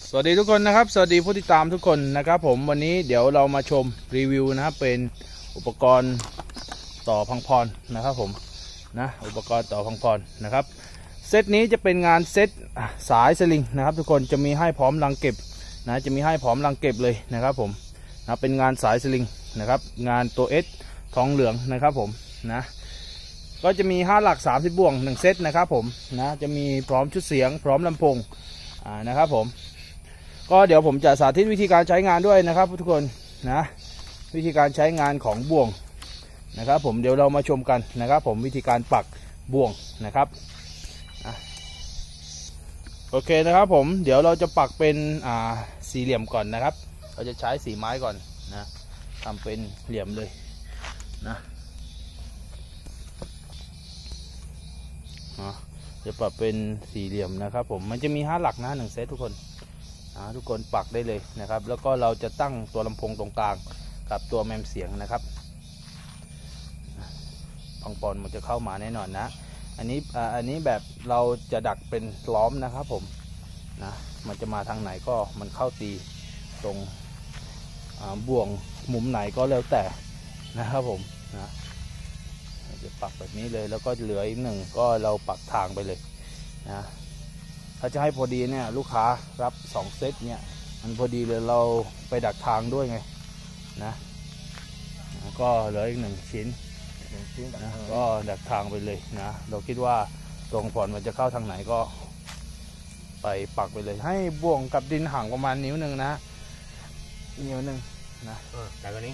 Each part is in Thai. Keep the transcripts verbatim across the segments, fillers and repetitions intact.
สวัสดีทุกคนนะครับสวัสดีผู้ติดตามทุกคนนะครับผมวันนี้เดี๋ยวเรามาชมรีวิวนะครับเป็นอุปกรณ์ต่อพังพรนะครับผมนะอุปกรณ์ต่อพังพรนะครับเซตนี้จะเป็นงานเซตสายสลิงนะครับทุกคนจะมีให้พร้อมรังเก็บนะจะมีให้พร้อมรังเก็บเลยนะครับผมนะเป็นงานสายสลิงนะครับงานตัว S ทองเหลืองนะครับผมนะก็จะมีห้าหลักสามสิบบ่วงหนึ่งเซตนะครับผมนะจะมีพร้อมชุดเสียงพร้อมลำโพงอ่านะครับผมก็เดี๋ยวผมจะสาธิตวิธีการใช้งานด้วยนะครับทุกคนนะวิธีการใช้งานของบ่วงนะครับผมเดี๋ยวเรามาชมกันนะครับผมวิธีการปักบ่วงนะครับโอเคนะครับผมเดี๋ยวเราจะปักเป็นอ่าสี่เหลี่ยมก่อนนะครับเราจะใช้สีไม้ก่อนนะทำเป็นเหลี่ยมเลยนะจะปรับเป็นสี่เหลี่ยมนะครับผมมันจะมีห้าหลักนะหนึ่งเซตทุกคนทุกคนปักได้เลยนะครับแล้วก็เราจะตั้งตัวลำโพงตรงกลางกับตัวแมมเสียงนะครับพังปอนมันจะเข้ามาแน่นอนนะอันนี้อันนี้แบบเราจะดักเป็นล้อมนะครับผมนะมันจะมาทางไหนก็มันเข้าตีตรงบ่วงมุมไหนก็แล้วแต่นะครับผมนะจะปักแบบนี้เลยแล้วก็เหลืออีกหนึ่งก็เราปักทางไปเลยนะถ้าจะให้พอดีเนี่ยลูกค้ารับสองเซตเนี่ยมันพอดีเลยเราไปดักทางด้วยไงนะก็เหลืออีกหนึ่งชิ้นนะก็ดักทางไปเลยนะเราคิดว่าตรงผ่อนมันจะเข้าทางไหนก็ไปปักไปเลยให้บ่วงกับดินห่างประมาณนิ้วหนึ่งนะนิ้วหนึ่งนะแต่วันนี้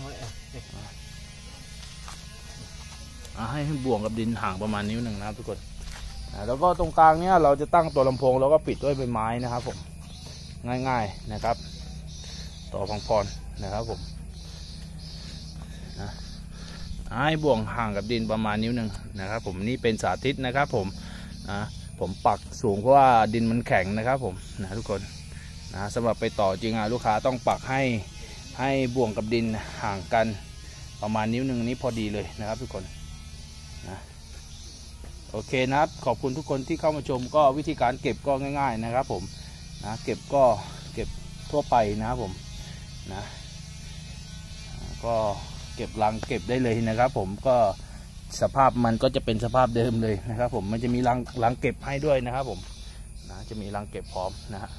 ให้บ่วงกับดินห่างประมาณนิ้วหนึ่งนะครับทุกคนแล้วก็ตรงกลางเนี้ยเราจะตั้งตัวลำโพงแล้วก็ปิดด้วยใบไม้นะครับผมง่ายๆนะครับต่อพังพรนะครับผมนะให้บ่วงห่างกับดินประมาณนิ้วหนึ่งนะครับผมนี่เป็นสาธิตนะครับผมนะผมปักสูงเพราะว่าดินมันแข็งนะครับผมนะทุกคนนะสำหรับไปต่อจริงอ่ะลูกค้าต้องปักให้ให้บ่วงกับดินห่างกันประมาณนิ้วหนึ่งนี้พอดีเลยนะครับทุกคนนะโอเคนะครับขอบคุณทุกคนที่เข้ามาชมก็วิธีการเก็บก็ง่ายๆนะครับผมนะเก็บก็เก็บทั่วไปนะครับผมนะก็เก็บรังเก็บได้เลยนะครับผมก็สภาพมันก็จะเป็นสภาพเดิมเลยนะครับผมมันจะมีรังรังเก็บให้ด้วยนะครับผมนะจะมีรังเก็บพร้อมนะฮะ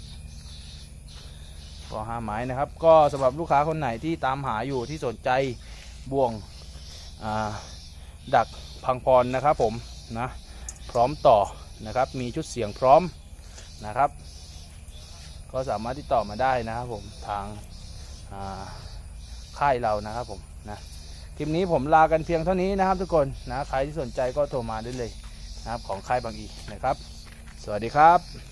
ก็ห้าไม้นะครับก็สำหรับลูกค้าคนไหนที่ตามหาอยู่ที่สนใจบ่วงดักพังพรนะครับผมนะพร้อมต่อนะครับมีชุดเสียงพร้อมนะครับก็สามารถติดต่อมาได้นะครับผมทางค่ายเรานะครับผมนะคลิปนี้ผมลากันเพียงเท่านี้นะครับทุกคนนะใครที่สนใจก็โทรมาได้เลยนะครับของค่ายบางอีนะครับสวัสดีครับ